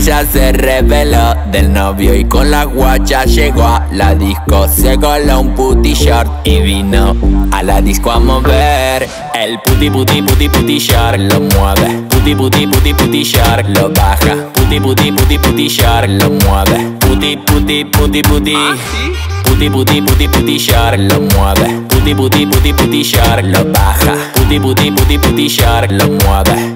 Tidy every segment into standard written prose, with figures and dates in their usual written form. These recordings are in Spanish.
Ella se reveló del novio y con la guacha llegó a la disco. Se coló un puti short y vino a la disco a mover el puti short. Lo mueve, puti short. Lo baja, puti short. Lo mueve, puti short. Lo mueve, puti short. Lo baja, puti short. Lo mueve,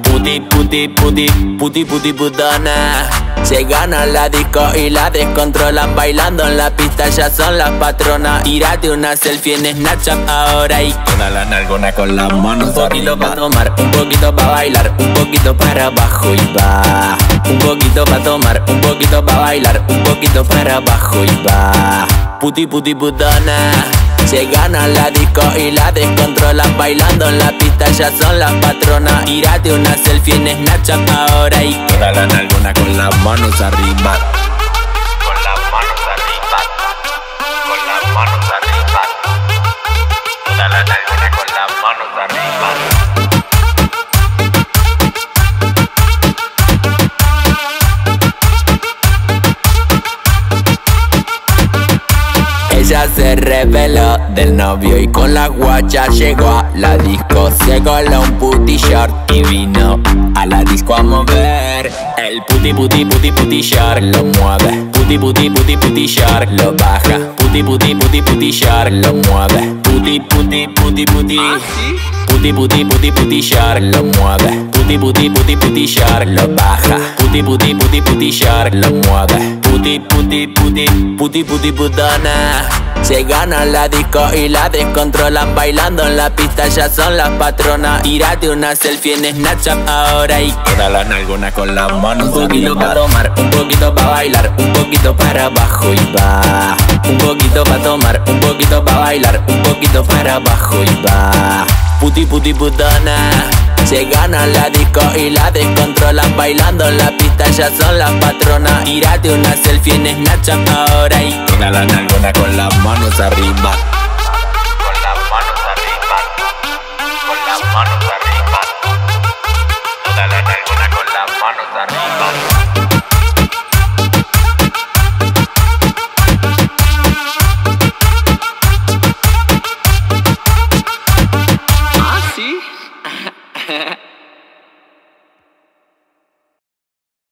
puti putona. Se gana la disco y la descontrolan. Bailando en la pista ya son las patronas. Tírate una selfie en Snapchat ahora y toda la nalgona con las manos. Un poquito pa' tomar, un poquito pa' bailar, un poquito para abajo y va. Un poquito pa' tomar, un poquito pa' bailar, un poquito para abajo y va. Puti putona. Se gana la disco y la descontrolan. Bailando en la pista ya son las patronas. Tírate una selfie en Snapchat ahora y toda la nalgona con las manos arriba. Con las manos arriba. Con las manos arriba. Toda la nalgona con las manos arriba. Ella se reveló del novio y con la guacha llegó a la disco. Se coló un puti short y vino a la disco a mover el puti short. Lo mueve, puti short. Lo baja, puti short. Lo mueve, puti short. Lo mueve, puti short. Lo baja, puti short. Lo mueve, puti putona. Se gana la disco y la descontrolan. Bailando en la pista ya son las patronas. Tírate una selfie en Snapchat ahora y toda la nalgona con las manos. Un poquito pa' tomar, un poquito pa' bailar, un poquito para abajo y va. Un poquito pa' tomar, un poquito pa' bailar, un poquito para abajo y va. Puti putona. Se gana la disco y la descontrolan. Bailando en la pista ya son las patronas. Tírate una selfie en Snapchat ahora y toda la nalgona con las manos arriba. Con las manos arriba. Con las manos arriba. Toda la nalgona con las manos arriba.